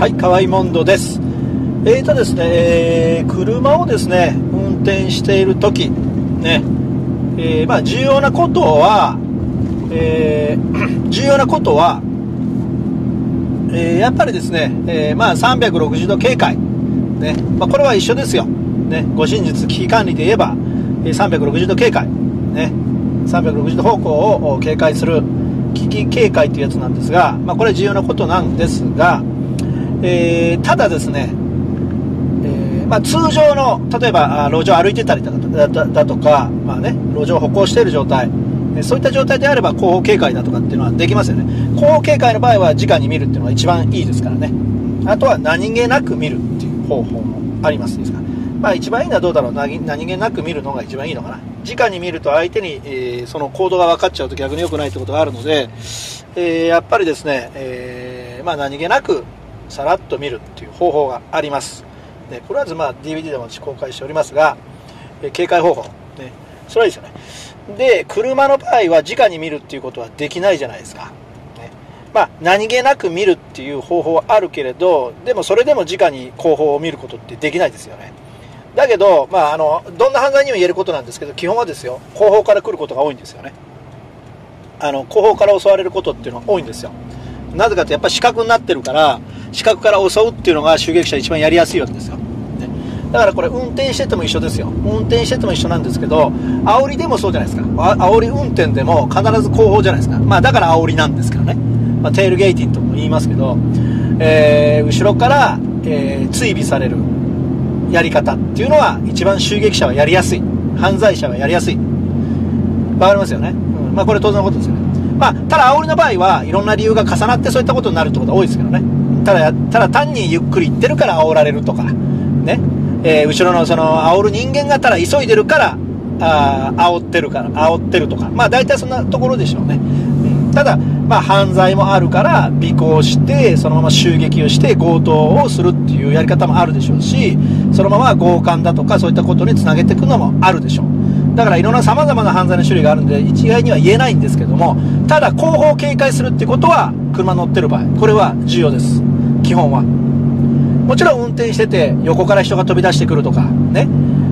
はい、河合モンドです。ですね、車をですね、運転しているとき、ね、重要なことは、やっぱりですね、360度警戒、ね、これは一緒ですよ。ね、護身術、危機管理で言えば、360度警戒、ね、360度方向を警戒する危機警戒というやつなんですが、これ重要なことなんですが、ただですね、通常の例えば路上歩いてたりだとか、路上を歩行している状態、そういった状態であれば後方警戒だとかっていうのはできますよね。後方警戒の場合は直に見るっていうのが一番いいですからね。あとは何気なく見るっていう方法もありますですから、一番いいのはどうだろう、何気なく見るのが一番いいのかな。直に見ると相手に、その行動が分かっちゃうと逆に良くないってことがあるので、やっぱりですね、何気なくさらっと見るっていう方法があります。でこれはDVD でも私公開しておりますが、警戒方法、ね、それはいいですよね。で車の場合は直に見るっていうことはできないじゃないですか、ね。何気なく見るっていう方法はあるけれど、でもそれでも直に後方を見ることってできないですよね。だけど、どんな犯罪にも言えることなんですけど、基本はですよ、後方から来ることが多いんですよね。後方から襲われることっていうのは多いんですよ。なぜかってやっぱり死角になってるから、死角から襲うっていうのが襲撃者一番やりやすいわけですよ、ね。だからこれ運転してても一緒ですよ。運転してても一緒なんですけど、煽りでもそうじゃないですか。煽り運転でも必ず後方じゃないですか。だから煽りなんですけどね。テールゲーティングとも言いますけど、後ろから、追尾されるやり方っていうのは一番襲撃者はやりやすい。犯罪者はやりやすい。わかりますよね。これ当然のことですよね。ただ煽りの場合はいろんな理由が重なってそういったことになるってことが多いですけどね。ただ単にゆっくり行ってるから煽られるとかね、後ろのその煽る人間がただ急いでるから煽ってるとか、大体そんなところでしょうね。ただ犯罪もあるから尾行してそのまま襲撃をして強盗をするっていうやり方もあるでしょうし、そのまま強姦だとかそういったことにつなげていくのもあるでしょう。だからいろんな様々な犯罪の種類があるんで一概には言えないんですけども、ただ後方を警戒するってことは車乗ってる場合これは重要です。基本はもちろん運転してて横から人が飛び出してくるとかね、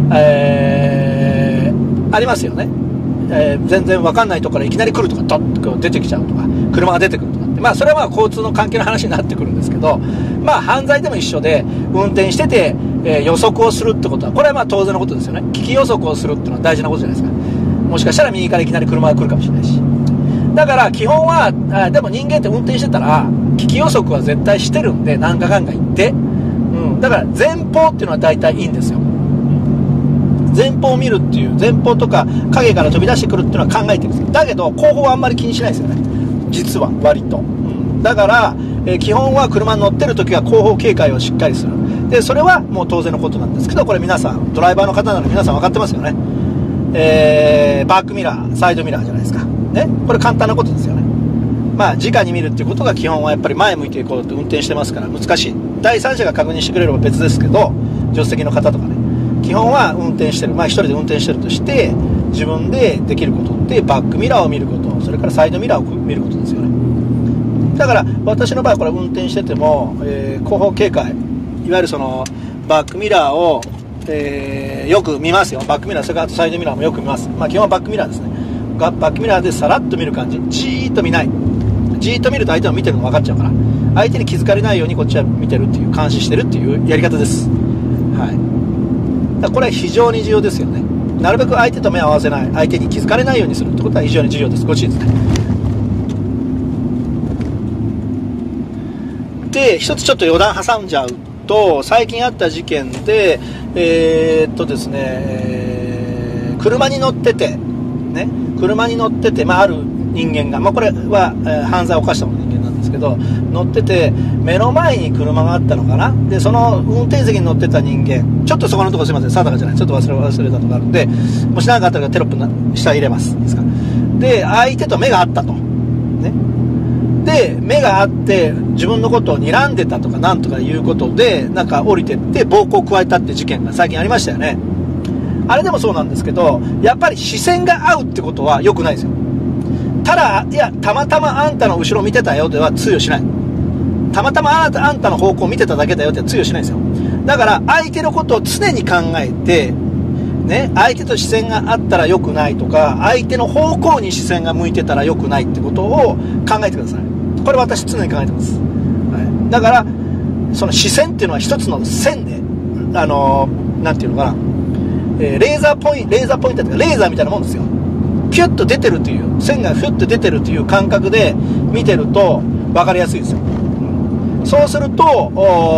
ありますよね。全然分かんないところからいきなり来るとかドッと出てきちゃうとか車が出てくるとかって、それは交通の関係の話になってくるんですけど、犯罪でも一緒で運転してて、予測をするってことはこれは当然のことですよね。危機予測をするっていうのは大事なことじゃないですか。もしかしたら右からいきなり車が来るかもしれないし、だから基本はでも人間って運転してたら危機予測は絶対してるんで、なんかかんか言って、だから前方っていうのは大体いいんですよ。前方を見るっていう、前方とか影から飛び出してくるっていうのは考えてるんですよ。だけど後方はあんまり気にしないですよね、実は割と。だから、基本は車に乗ってる時は後方警戒をしっかりする。でそれはもう当然のことなんですけど、これ皆さんドライバーの方なので皆さん分かってますよね。バックミラー、サイドミラーじゃないですかね。これ簡単なことですよね。直に見るっていうことが基本はやっぱり前向いていこうって運転してますから難しい。第三者が確認してくれれば別ですけど、助手席の方とかね、基本は運転してる、一人で運転してるとして自分でできることってバックミラーを見ること、それからサイドミラーを見ることですよね。だから私の場合これ運転してても、後方警戒、いわゆるそのバックミラーを、よく見ますよ。バックミラー、それからサイドミラーもよく見ます。基本はバックミラーですね。バックミラーでさらっと見る感じ、じーっと見ない。じーっと見ると相手も見てるの分かっちゃうから、相手に気づかれないようにこっちは見てるっていう、監視してるっていうやり方です。これは非常に重要ですよね。なるべく相手と目を合わせない、相手に気づかれないようにするってことは非常に重要です。ご注意ですね。で一つちょっと余談挟んじゃうと、最近あった事件でですね、車に乗っててね、ある人間が、これは、犯罪を犯した人間なんですけど、乗ってて目の前に車があったのかな。でその運転席に乗ってた人間、ちょっとそこのところすいません、定かじゃない、ちょっと忘れたとこあるんで、もし何かあったらテロップ下入れますですか。で相手と目があったとね。で目があって自分のことを睨んでたとかなんとかいうことで降りてって暴行を加えたって事件が最近ありましたよね。あれでもそうなんですけど、やっぱり視線が合うってことは良くないですよ。ただたまたまあんたの後ろ見てたよでは通用しない。 たまたまあんたの方向を見てただけだよって通用しないんですよ。だから相手のことを常に考えて、ね、相手と視線があったら良くないとか、相手の方向に視線が向いてたら良くないってことを考えてください。これ私常に考えてます。はい、だからその視線っていうのは一つの線で、なんていうのかな、レーザーポイントというかレーザーみたいなもんですよ。ピュッと出てるという、線がピュッと出てるという感覚で見てると分かりやすいですよ。そうすると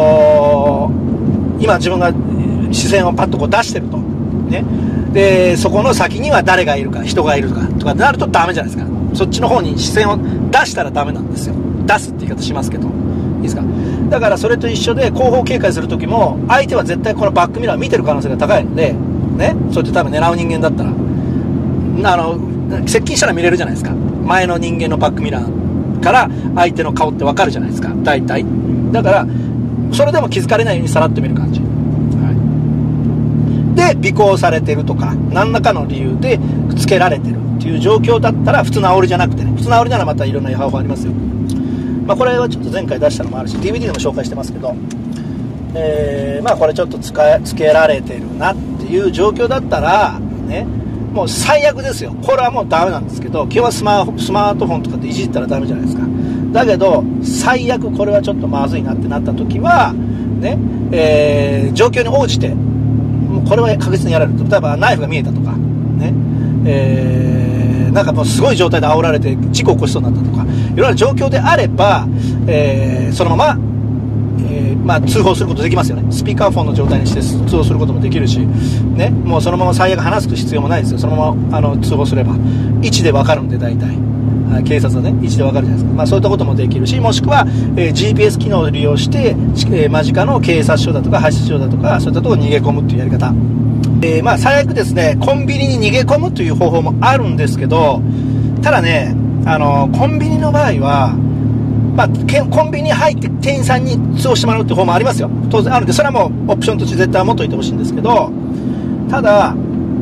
今自分が視線をパッとこう出してるとね、でそこの先には誰がいるか、人がいるとかなるとダメじゃないですか。そっちの方に視線を出したらダメなんですよ。出すって言い方しますけど、いいですか。だからそれと一緒で、後方警戒する時も相手は絶対このバックミラーを見てる可能性が高いのでね、そうやって多分狙う人間だったら接近したら見れるじゃないですか。前の人間のバックミラーから相手の顔って分かるじゃないですか、大体。だからそれでも気づかれないようにさらっと見る感じ、はい、で尾行されてるとか何らかの理由でつけられてるっていう状況だったら、普通の煽りじゃなくてね、普通の煽りならまたいろんな方法ありますよ。まあ、これはちょっと前回出したのもあるし DVD でも紹介してますけど、まあこれちょっとつけられてるなっていう状況だったらね、もう最悪ですよ。これはもうダメなんですけど、基本はスマートフォンとかっていじったらダメじゃないですか。だけど最悪これはちょっとまずいなってなった時はね、状況に応じてもうこれは確実にやられると、例えばナイフが見えたとかね、なんかもうすごい状態で煽られて事故を起こしそうになったとか、いろんな状況であれば、そのまま、まあ、通報することできますよね。スピーカーフォンの状態にして通報することもできるし、ね、もうそのまま最悪話す必要もないですよ。そのまま通報すれば位置で分かるんで、大体警察はね位置で分かるじゃないですか。まあ、そういったこともできるし、もしくは、GPS 機能を利用して、間近の警察署だとか派出所だとかそういったところに逃げ込むっていうやり方、まあ最悪ですね、コンビニに逃げ込むという方法もあるんですけど、ただね、コンビニの場合は、まあ、コンビニに入って店員さんに通報してもらうって方もありますよ。当然あるんで、それはもうオプションとして絶対持っといてほしいんですけど、ただ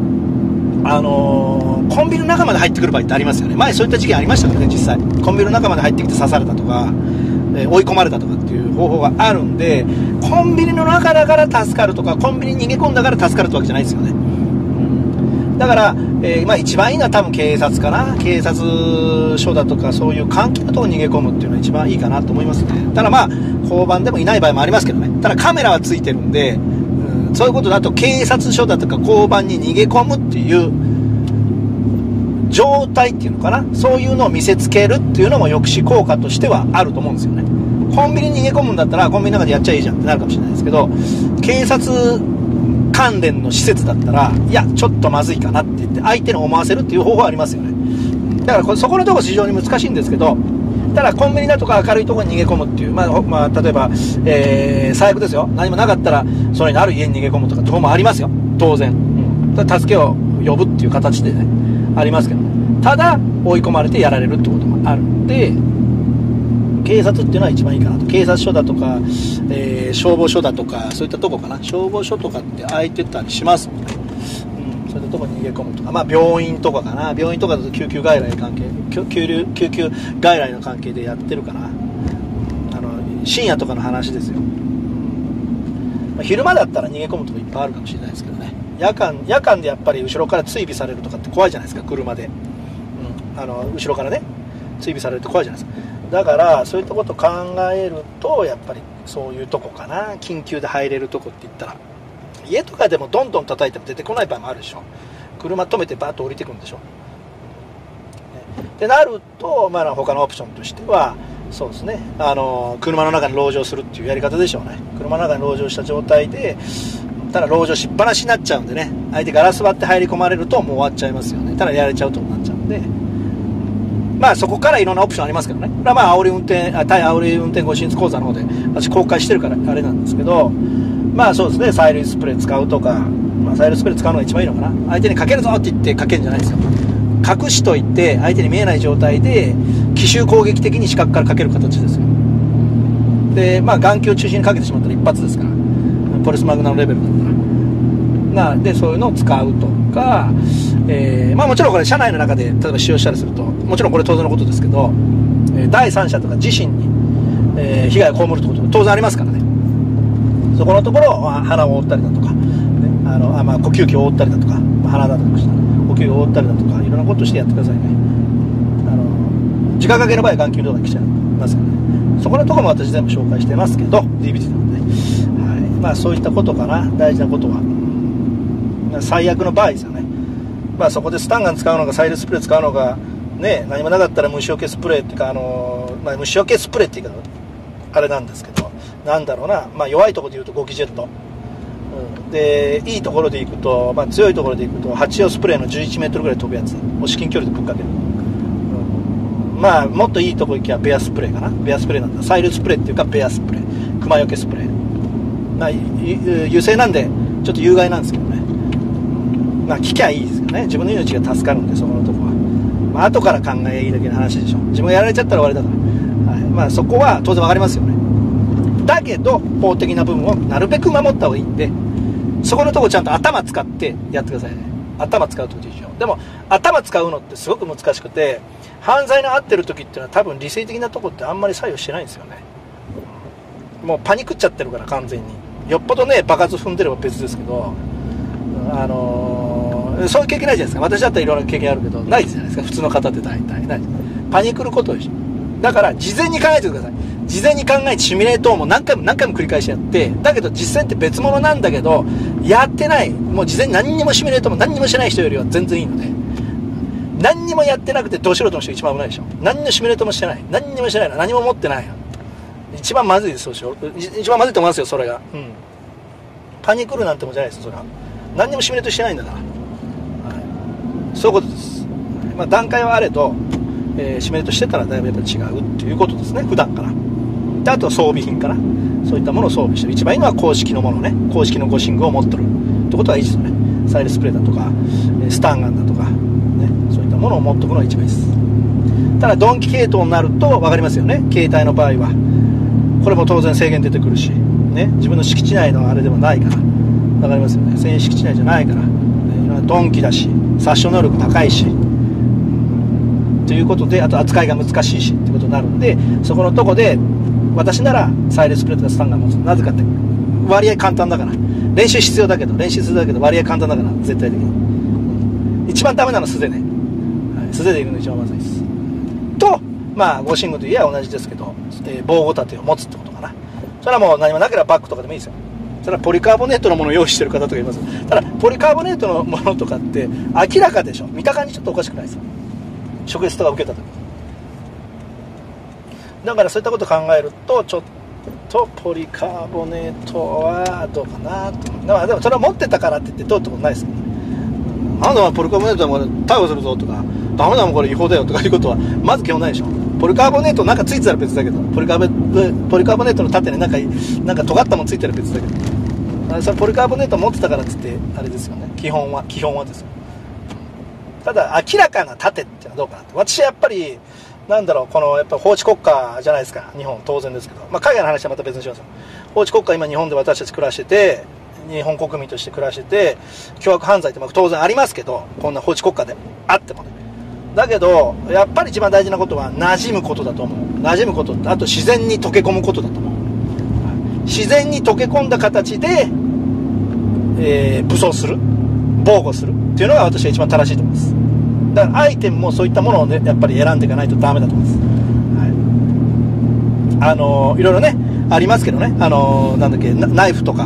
コンビニの中まで入ってくる場合ってありますよね。前そういった事件ありましたからね、実際。コンビニの中まで入ってきて刺されたとか、追い込まれたとかっていう方法があるんで、コンビニの中だから助かるとか、コンビニに逃げ込んだから助かるってわけじゃないですよね。だから、まあ一番いいのは多分警察かな。警察署だとかそういう関係のところに逃げ込むっていうのが一番いいかなと思いますね。ただまあ交番でもいない場合もありますけどね。ただカメラはついてるんで、そういうことだと警察署だとか交番に逃げ込むっていう状態っていうのかな、そういうのを見せつけるっていうのも抑止効果としてはあると思うんですよね。コンビニに逃げ込むんだったらコンビニの中でやっちゃいいじゃんってなるかもしれないですけど、警察関連の施設だったら、いやちょっとまずいかなって言って相手に思わせるっていう方法はありますよね。だからそこのところ非常に難しいんですけど、ただコンビニだとか明るいところに逃げ込むっていう、まあ、例えば、最悪ですよ、何もなかったらそれにある家に逃げ込むとかところもありますよ、当然、助けを呼ぶっていう形でねありますけど、ただ追い込まれてやられるってこともあるんで、警察っていうのは一番いいかなと。警察署だとか、消防署だとかそういったとこかな。消防署とかって空いてたりしますもんね、そういったとこに逃げ込むとか、まあ病院とかかな。病院とかだと救急外来関係、救急外来の関係でやってるかな。深夜とかの話ですよ。まあ、昼間だったら逃げ込むとこいっぱいあるかもしれないですけどね。夜間でやっぱり後ろから追尾されるとかって怖いじゃないですか、車で、後ろからね追尾されるって怖いじゃないですか。だからそういったことを考えると、やっぱりそういうとこかな。緊急で入れるとこって言ったら、家とかでもどんどん叩いても出てこない場合もあるでしょ。車止めてバーッと降りてくるんでしょ。ってなると、まあ、他のオプションとしてはそうですね、車の中に籠城するっていうやり方でしょうね。車の中に籠城した状態で、ただ籠城しっぱなしになっちゃうんでね、相手ガラス割って入り込まれるともう終わっちゃいますよね。ただやられちゃうとなっちゃうんで、まあそこからいろんなオプションありますけどね。これはまあ対煽り運転護身術講座の方で私公開してるからあれなんですけど、まあそうですね、催涙スプレー使うとか、まあ、催涙スプレー使うのが一番いいのかな。相手にかけるぞって言ってかけるんじゃないですよ。隠しといて相手に見えない状態で奇襲攻撃的に死角からかける形ですよ。でまあ眼球中心にかけてしまったら一発ですから、ポリスマグナのレベルだったらでそういうのを使うとか、まあもちろんこれ車内の中で例えば使用したりすると、もちろんこれ当然のことですけど、第三者とか自身に、 被害を被るってことも当然ありますからね。そこのところ鼻を覆ったりだとか、ね、呼吸器を覆ったりだとか、鼻だとか呼吸を覆ったりだとか、いろんなことをしてやってくださいね。時間かけの場合は眼球とか来ちゃいますからね。そこのところも私全部紹介してますけど DVD なので、はい、そういったことかな。大事なことは最悪の場合ですよね。そこでスタンガン使うのかサイレンスプレー使うのかね、何もなかったら虫除けスプレーっていうか虫除けスプレーっていうかあれなんですけど、なんだろうな、弱いところで言うとゴキジェット、でいいところでいくと、強いところでいくと8用スプレーの11メートルぐらい飛ぶやつを至近距離でぶっかける、もっといいところ行きゃベアスプレーかな。ベアスプレーなんだ。サイルスプレーっていうかベアスプレー、クマよけスプレー、油性なんでちょっと有害なんですけどね、聞きゃいいですよね。自分の命が助かるんで、そこのとこは、後から考えいいだけの話でしょ。自分がやられちゃったら終わりだから、そこは当然わかりますよね。だけど法的な部分をなるべく守った方がいいんで、そこのとこちゃんと頭使ってやってくださいね。頭使うと重要。でも頭使うのってすごく難しくて、犯罪の遭ってる時っていうのは多分理性的なとこってあんまり作用してないんですよね。もうパニックっちゃってるから、完全に。よっぽどね爆発踏んでれば別ですけど、そういう経験ないじゃないですか。私だったらいろんな経験あるけどないじゃないですか、普通の方って大体ない。パニックることでしょ。だから事前に考えてください。事前に考えてシミュレートをもう何回も繰り返しやって、だけど実践って別物なんだけどやってない、もう事前に何にもシミュレートも何にもしない人よりは全然いいので、何にもやってなくてど素人の人が一番危ないでしょ。何のシミュレートもしてない、何にもしてないの、何も持ってないの、一番まずいです。一番まずいと思いますよ、それが。パニックるなんてもんじゃないですよ、それは。何にもシミュレートしてないんだから、そういうことです。段階はあれど、シミュレートしてたらだいぶやっぱり違うっていうことですね、普段から。であとは装備品かな、そういったものを装備してる。一番いいのは公式のものね、公式の護身具を持ってるってことはいいですよね。サイレンスプレーだとかスタンガンだとか、ね、そういったものを持っておくのが一番いいです。ただ鈍器系統になると分かりますよね。携帯の場合はこれも当然制限出てくるし、ね、自分の敷地内のあれでもないから分かりますよね。専用敷地内じゃないから、鈍器だし殺傷能力高いしということで、あと扱いが難しいしってことになるんで、そこのとこで私ならサイレンスプレーとかスタンガン持つ。なぜかって割合簡単だから。練習必要だけど割合簡単だから絶対的に。一番ダメなのは素手ね、素手でいるのが一番まずいですと、護身具といえば同じですけど、防護盾を持つってことかな。それはもう何もなければバッグとかでもいいですよ。それはポリカーボネートのものを用意してる方とかいます。ただポリカーボネートのものとかって明らかでしょ。見た感じちょっとおかしくないですよ、食事とか受けた時。だからそういったことを考えるとちょっとポリカーボネートはどうかなと。でもそれは持ってたからって言ってどうってことないですけどね。なんだポリカーボネートは逮捕するぞとか、ダメだもんこれ違法だよとかいうことはまず基本ないでしょ。ポリカーボネートなんかついてたら別だけど、ポリカーボネートの縦になんか尖ったもんついてたら別だけど、それポリカーボネート持ってたからっつってあれですよね。基本はですよ。ただ明らかな盾ってのはどうかなって。私はやっぱりやっぱ法治国家じゃないですか、日本。当然ですけど、海外の話はまた別にしますよ。法治国家、今日本で私たち暮らしてて、日本国民として暮らしてて、凶悪犯罪って当然ありますけど、こんな法治国家であってもね。だけどやっぱり一番大事なことは馴染むことだと思う。馴染むこと、あと自然に溶け込むことだと思う。自然に溶け込んだ形で、武装する、防護するっていうのが私は一番正しいと思います。だからアイテムもそういったものをね、やっぱり選んでいかないとダメだと思います。いろいろねありますけどね、ナイフとか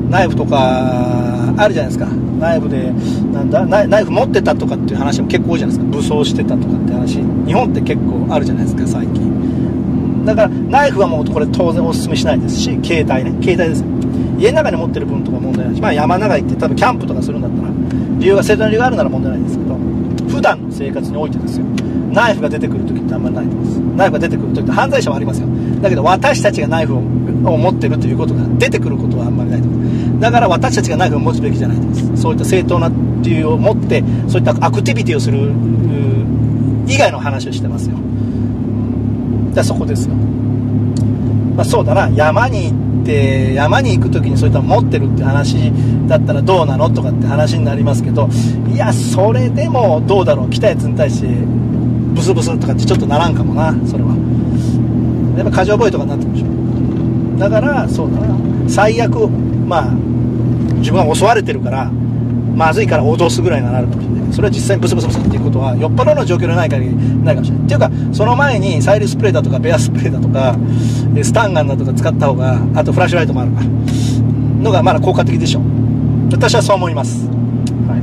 あるじゃないですか。ナイフでナイフ持ってたとかっていう話も結構多いじゃないですか。武装してたとかって話、日本って結構あるじゃないですか最近。だからナイフはもうこれ当然お勧めしないですし、携帯ですよ。家の中に持ってる分とか問題ないし、山の中行って多分キャンプとかするんだったら正当な理由があるなら問題ないんですけど、普段の生活においてですよ、ナイフが出てくる時ってあんまりないと思います。ナイフが出てくる時って犯罪者はありますよ。だけど私たちがナイフを持ってるということが出てくることはあんまりないと思う。だから私たちがナイフを持つべきじゃないと思います。そういった正当な理由を持ってそういったアクティビティをする以外の話をしてますよ。じゃあそこですよ。そうだな、山に行く時にそういったの持ってるって話だったらどうなのとかって話になりますけど、いやそれでもどうだろう、来たやつに対してブスブスとかってちょっとならんかもな。それはやっぱ過剰防衛とかになってるでしょ。だからそうだな、最悪まあ自分は襲われてるからまずいから脅すぐらいになるかもしれない。それは実際にブスブスブスっていうことはよっぽどの状況でない限りないかもしれない。っていうかその前にサイリスプレーだとかベアスプレーだとかスタンガンだとか使った方が、あとフラッシュライトもあるからのがまだ効果的でしょ。私はそう思います。はい、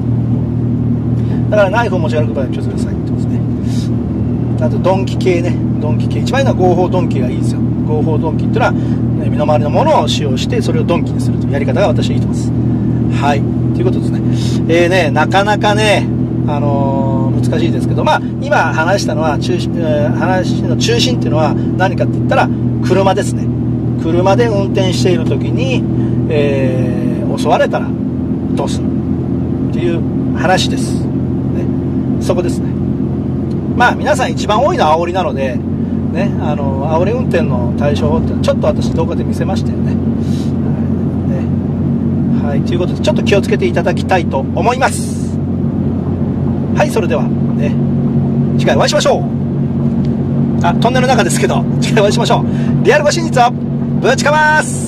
だからナイフを持ち歩く場合は気をつけてくださいってことですね。あと鈍器系ね、鈍器系一番いいのは合法鈍器がいいですよ。合法鈍器っていうのは、ね、身の回りのものを使用してそれを鈍器にするというやり方が私はいいと思います。はい、ということですね。なかなかね、難しいですけど、まあ今話したのは話の中心っていうのは何かって言ったら車ですね。車で運転している時に、襲われたらどうするっていう話です、ね、そこですね。まあ皆さん一番多いのは煽りなのでね、煽り運転の対処法ってちょっと私動画で見せましたよね。はい、ということでちょっと気をつけていただきたいと思います。はい、それではね、次回お会いしましょう。トンネルの中ですけど次回お会いしましょう。リアルご真実をぶちかます。